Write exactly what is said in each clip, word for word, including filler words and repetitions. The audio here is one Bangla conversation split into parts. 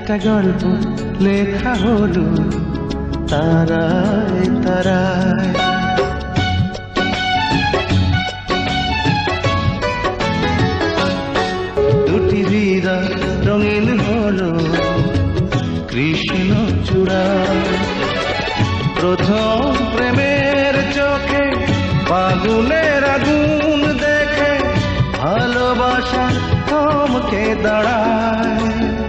একটা গল্প লেখা হলো তারায় তারায়। দুটি হৃদয় রঙিন হলো কৃষ্ণ চূড়ায়। প্রথম প্রেমের চোখে ফাগুনের আগুন দেখে ভালোবাসা থমকে দাঁড়ায়।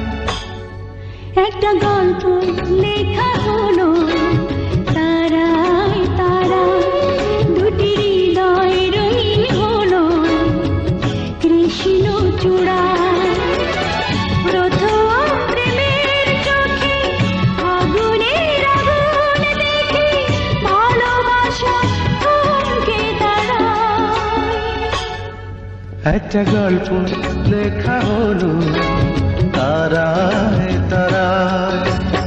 একটা গল্প লেখা হলো তারায় তারায়। দুটি হৃদয় রঙিন হলো কৃষ্ণ চূড়ায়। প্রথম প্রেমের চোখে আগুনের আগুন দেখে ভালোবাসা থমকে দাঁড়ায়। একটা গল্প লেখা হলো তারায় তারায়।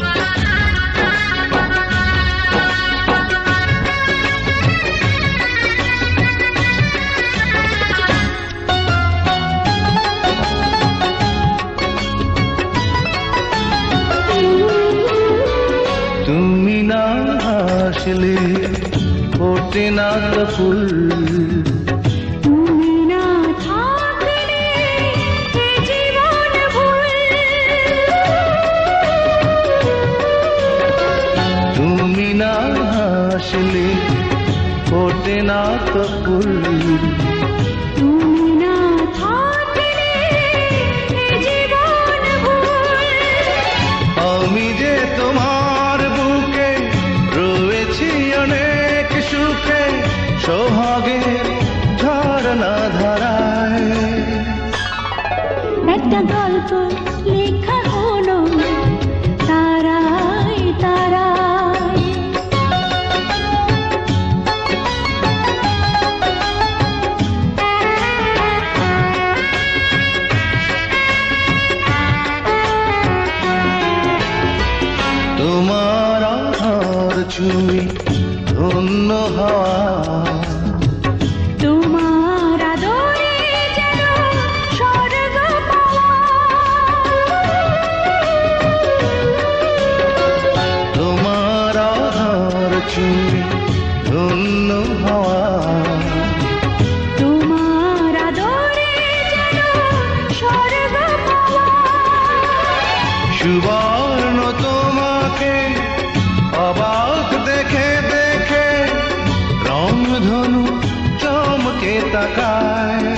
তুমি না হাসলে ফোটে না তো ফুল। তুমি না থাকলে এ জীবন ভুল। তুমি না হাসলে ফোটে না তো ফুল। তুমি না থাকলে এ জীবন ভুল। আমি যে তোমার বুকে রয়েছি অনেক সুখে সোহাগের ঝরনা ধারায়। একটা গল্প লেখা হলো তারায় তারায়। তোমার আধার ছুঁই ধন্য হওয়া। তোমার আদরে যেন স্বর্গ পাওয়া। তোমার আধার ছুঁই ধন্য হওয়া। তোমার আদরে যেন স্বর্গ পাওয়া। সুবর্ণ তোমাকে অবাক দেখে দেখে রংধনু চমকে তাকায়।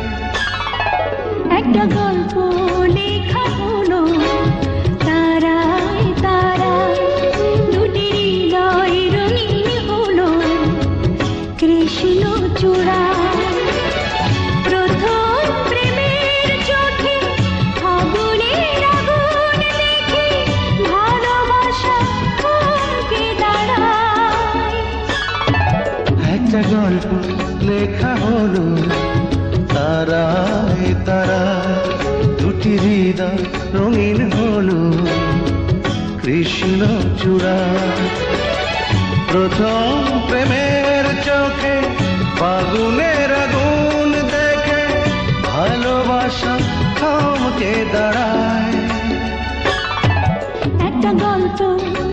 একটা গল্প লেখা হলো তারায় তারায়। দুটি হৃদয় রঙিন হলো কৃষ্ণ চূড়ায়। প্রথম প্রেমের চোখে আগুনের আগুন দেখে ভালোবাসা থমকে দাঁড়ায়। একটা গল্প লেখা হলো তারায় তারায়। দুটি হৃদয় রঙিন হলো কৃষ্ণ চূড়ায়। প্রথম প্রেমের চোখে ফাগুনের আগুন দেখে ভালোবাসা থমকে দাঁড়ায়। একটা গল্প